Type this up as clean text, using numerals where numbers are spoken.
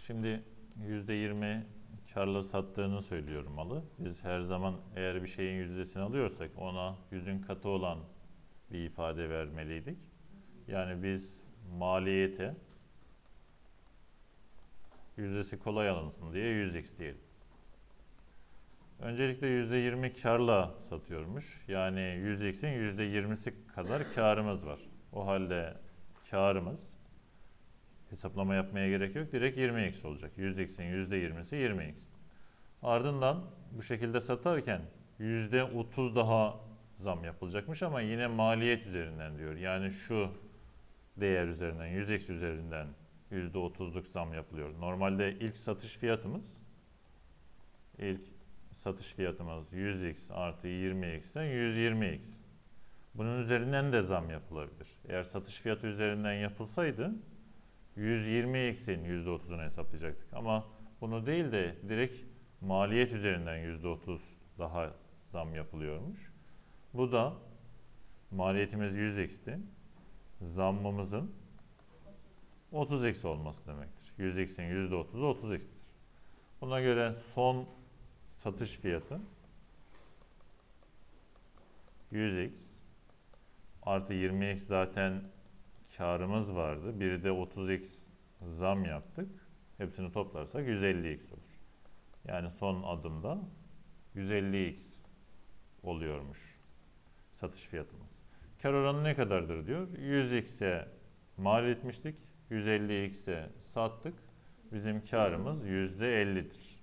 Şimdi %20 karla sattığını söylüyorum malı. Biz her zaman eğer bir şeyin yüzdesini alıyorsak ona yüzün katı olan bir ifade vermeliydik. Yani biz maliyete yüzdesi kolay alınsın diye 100x diyelim. Öncelikle %20 karla satıyormuş. Yani 100x'in %20'si kadar karımız var. O halde karımız, hesaplama yapmaya gerek yok, direkt 20x olacak. 100x'in %20'si 20x. Ardından bu şekilde satarken %30 daha zam yapılacakmış ama yine maliyet üzerinden diyor. Yani şu değer üzerinden, 100x üzerinden %30'luk zam yapılıyor. Normalde ilk satış fiyatımız 100x artı 20x'ten 120x. Bunun üzerinden de zam yapılabilir. Eğer satış fiyatı üzerinden yapılsaydı 120x'in %30'unu hesaplayacaktık. Ama bunu değil de direkt maliyet üzerinden %30 daha zam yapılıyormuş. Bu da maliyetimiz 100x'ti. Zammımızın 30x olması demektir. 100x'in %30'u 30x'tir. Buna göre son satış fiyatı 100x artı 20x zaten karımız vardı. Bir de 30x zam yaptık. Hepsini toplarsak 150x olur. Yani son adımda 150x oluyormuş satış fiyatımız. Kar oranı ne kadardır diyor. 100x'e mal etmiştik. 150x'e sattık. Bizim karımız %50'dir.